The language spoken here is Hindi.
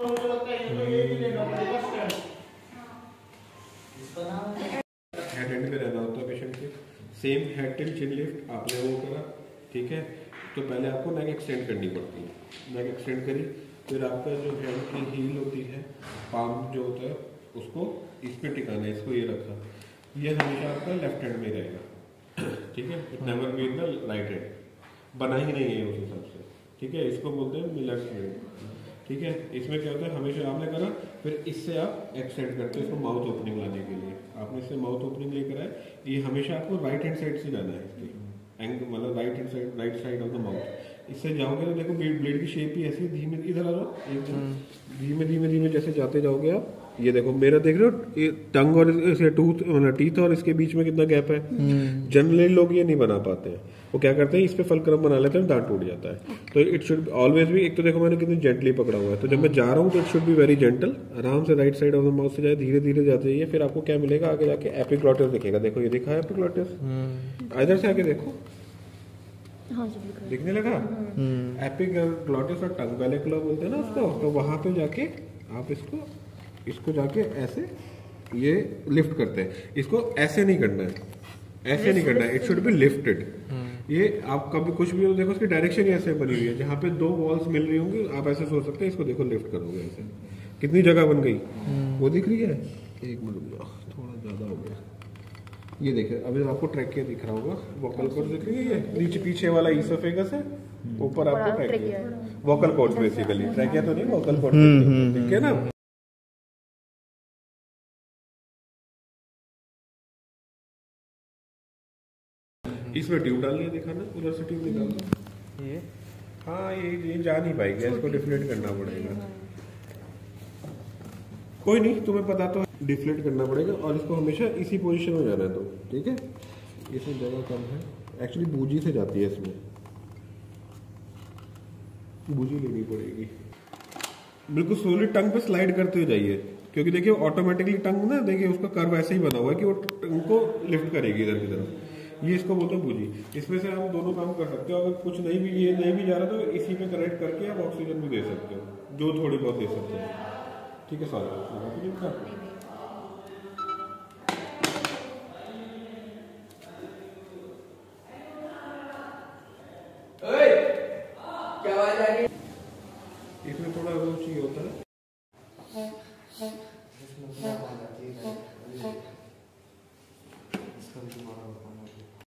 हेड एंड पे रहना होता है पेशेंट के। Same head till chin lift आपने वो करा, ठीक है। तो पहले आपको नेक एक्सटेंड करनी पड़ती है, नेक एक्सटेंड करी, फिर आपका जो हेड की हील होती है, पाम जो होता है उसको इस पे टिकाना है, इसको ये रखा, ये हमेशा आपका लेफ्ट हैंड में रहेगा, ठीक है। It never be in the right hand, बना ही नहीं है उस हिसाब से, ठीक है। इसको बोलते हैं मिलर्स हैंड, ठीक है। इसमें क्या होता है, हमेशा आपने करा, फिर इससे आप एक्सटेंड करते हो इसको माउथ ओपनिंग लाने के लिए, आपने इससे माउथ ओपनिंग लेकर आए, ये हमेशा आपको राइट हैंड साइड से जाना है, इसकी मतलब right hand side, right side of the mouth. इससे जाओगे तो देखो ब्लेड की शेप ही ऐसी, धीमे इधर आ जाओ, एक धीमे धीमे धीमे जैसे जाते जाओगे आप, ये देखो मेरा देख रहे हो, ये टंग और इसे टूथ मतलब टीथ और इसके बीच में कितना गैप है। जनरली लोग ये नहीं बना पाते हैं, वो क्या करते हैं इस पे फलक्रम बना लेते हैं, दांत टूट जाता है। तो इट शुड ऑलवेज भी, एक तो देखो मैंने कितनी जेंटली पकड़ा हुआ है, तो जब मैं जा रहा हूँ तो it should be very gentle, आराम से right side of the mouth से जाए, धीरे धीरे जाते जाइए, फिर आपको क्या मिलेगा आगे जाके, एपिग्लॉटिस दिखेगा। देखो ये दिखा है एपिग्लॉटिस, इधर से आगे देखो, दिखने लगा एपिग्लॉटिस और टंग वाले क्लब बोलते हैं ना उसको, तो वहां पे जाके आप इसको जाके ऐसे ये लिफ्ट करते हैं, इसको ऐसे नहीं करना है, ऐसे नहीं करना है, इट शुड बी लिफ्टेड। ये आप कभी कुछ भी हो देखो, उसकी डायरेक्शन ही ऐसे बनी हुई है, जहाँ पे दो वॉल्स मिल रही होंगी आप ऐसे सोच सकते हैं, इसको देखो लिफ्ट करोगे ऐसे, कितनी जगह बन गई, वो दिख रही है। एक मिनट थोड़ा ज्यादा हो गया, ये देखिए अभी आपको ट्रैकिया दिख रहा होगा, वोकल कॉर्ड दिख रही है, ये नीचे पीछे वाला ईसोफेगस है, ऊपर आपको trachea, vocal cord basically, trachea तो नहीं, वोकल कॉर्ड, ठीक है ना। इसमें ट्यूब डालनी है, दिखाना उधर से ट्यूब निकालना, ये हाँ ये जा नहीं पाएगी, इसको डिफ्लेट करना पड़ेगा, कोई नहीं तुम्हें पता तो डिफ्लेट करना पड़ेगा, और इसको हमेशा इसी पोजीशन में जाना है, तो ठीक है। इसमें जगह कम है, एक्चुअली बूजी से जाती है, इसमें बूजी लेनी पड़ेगी। बिल्कुल स्लोली टंग पे स्लाइड करते हुए जाइए, क्योंकि देखिए ऑटोमेटिकली टंग ना, देखिए उसका कर्व ऐसे ही बना हुआ है कि वो टंग को लिफ्ट करेगी इधर की तरफ, ये इसको बोलते हैं बूजी। इसमें से हम दोनों काम कर सकते हो, अगर कुछ नहीं भी ये नहीं भी जा रहा तो इसी पे कनेक्ट करके आप ऑक्सीजन भी दे सकते हो, जो थोड़ी बहुत दे सकते हो, ठीक है। सॉरी इसमें थोड़ा वो चाहिए होता है,